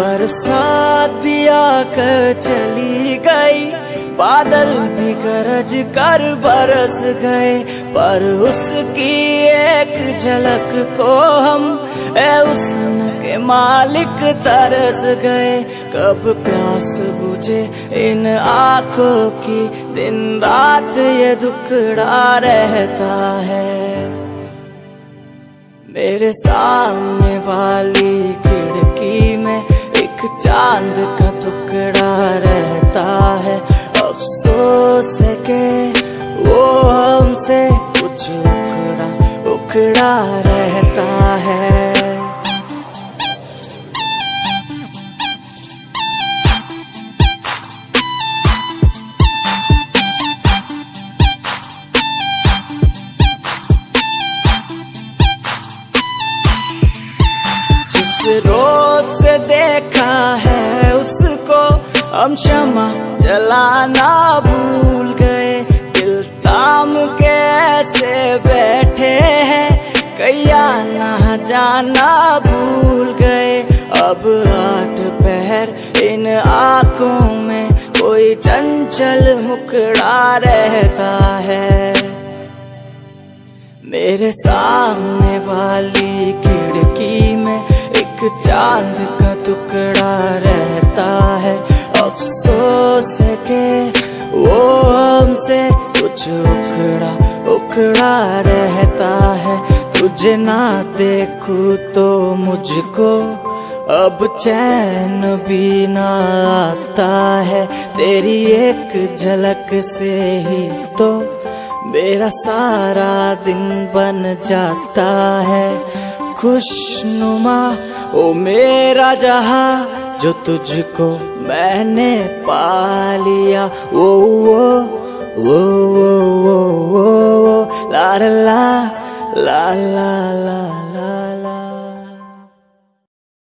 बरसात भी आकर चली गई, बादल भी गरज कर बरस गए, पर उसकी एक झलक को हम उसके मालिक तरस गए। कब प्यास बुझे इन आँखों की, दिन रात ये दुखड़ा रहता है। मेरे सामने वाली खिड़की में एक चांद का टुकड़ा रहता है। अफसोस है कि वो हमसे कुछ उखड़ा उखड़ा रहता है। रोज से देखा है उसको हम क्षमा जलाना भूल गए, दिल ताम के ऐसे बैठे हैं कैया ना जाना भूल गए। अब 8 पहर इन आँखों में कोई चंचल मुखड़ा रहता है। मेरे सामने वाली खिड़की में एक चांद का टुकड़ा रहता है। अफसोस है कि वो हमसे कुछ उखड़ा उखड़ा रहता है। तुझे ना देखूं तो मुझको अब चैन भी ना आता है, तेरी एक झलक से ही तो मेरा सारा दिन बन जाता है। खुशनुमा ओ मेरा जहां जो तुझको मैंने पा लिया, वो ला ला ला ला ला ला।